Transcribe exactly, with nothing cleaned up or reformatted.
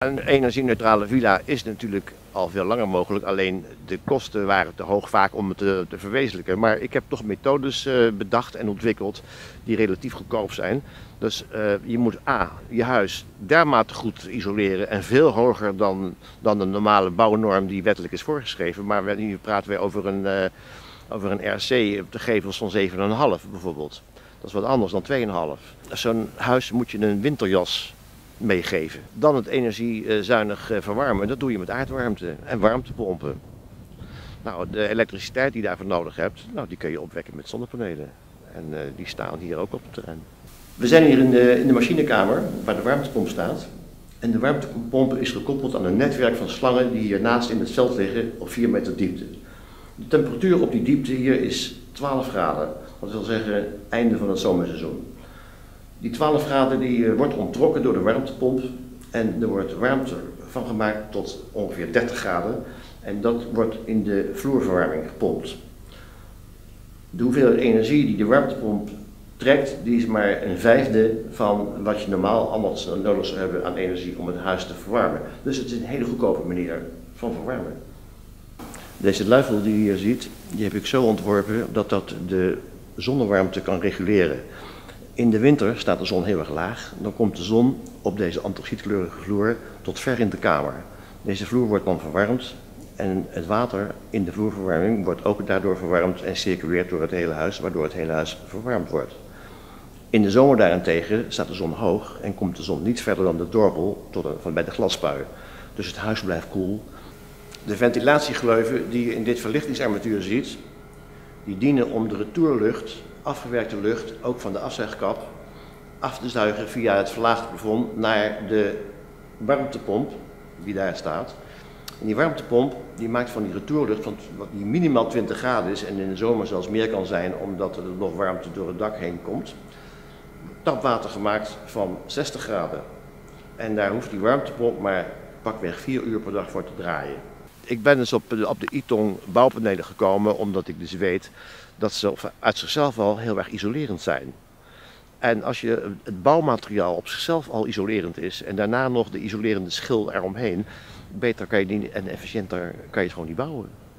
Een energie-neutrale villa is natuurlijk al veel langer mogelijk, alleen de kosten waren te hoog vaak om het te, te verwezenlijken. Maar ik heb toch methodes uh, bedacht en ontwikkeld die relatief goedkoop zijn. Dus uh, je moet A, je huis dermate goed isoleren en veel hoger dan, dan de normale bouwnorm die wettelijk is voorgeschreven. Maar nu praten we over een, uh, over een R C op de gevels van zeven komma vijf bijvoorbeeld. Dat is wat anders dan twee komma vijf. Zo'n huis moet je een winterjas meegeven. Dan het energiezuinig verwarmen, dat doe je met aardwarmte en warmtepompen. Nou, de elektriciteit die je daarvoor nodig hebt, nou, die kun je opwekken met zonnepanelen. En uh, die staan hier ook op het terrein. We zijn hier in de, in de machinekamer waar de warmtepomp staat. En de warmtepomp is gekoppeld aan een netwerk van slangen die hiernaast in het veld liggen op vier meter diepte. De temperatuur op die diepte hier is twaalf graden. Dat wil zeggen einde van het zomerseizoen. Die twaalf graden die wordt onttrokken door de warmtepomp en er wordt warmte van gemaakt tot ongeveer dertig graden en dat wordt in de vloerverwarming gepompt. De hoeveelheid energie die de warmtepomp trekt, die is maar een vijfde van wat je normaal anders nodig zou hebben aan energie om het huis te verwarmen. Dus het is een hele goedkope manier van verwarmen. Deze luifel die je hier ziet, die heb ik zo ontworpen dat dat de zonnewarmte kan reguleren. In de winter staat de zon heel erg laag, dan komt de zon op deze antracietkleurige vloer tot ver in de kamer. Deze vloer wordt dan verwarmd en het water in de vloerverwarming wordt ook daardoor verwarmd en circuleert door het hele huis, waardoor het hele huis verwarmd wordt. In de zomer daarentegen staat de zon hoog en komt de zon niet verder dan de dorpel tot een, van bij de glaspuien. Dus het huis blijft koel. De ventilatiegleuven die je in dit verlichtingsarmatuur ziet, die dienen om de retourlucht, afgewerkte lucht, ook van de afzuigkap, af te zuigen via het verlaagde plafond naar de warmtepomp die daar staat. En die warmtepomp die maakt van die retourlucht, van die minimaal twintig graden is en in de zomer zelfs meer kan zijn omdat er nog warmte door het dak heen komt, tapwater gemaakt van zestig graden. En daar hoeft die warmtepomp maar pakweg vier uur per dag voor te draaien. Ik ben dus op de, op de Ytong bouwpanelen gekomen omdat ik dus weet dat ze uit zichzelf al heel erg isolerend zijn. En als je het bouwmateriaal op zichzelf al isolerend is en daarna nog de isolerende schil eromheen, beter kan je niet en efficiënter kan je het gewoon niet bouwen.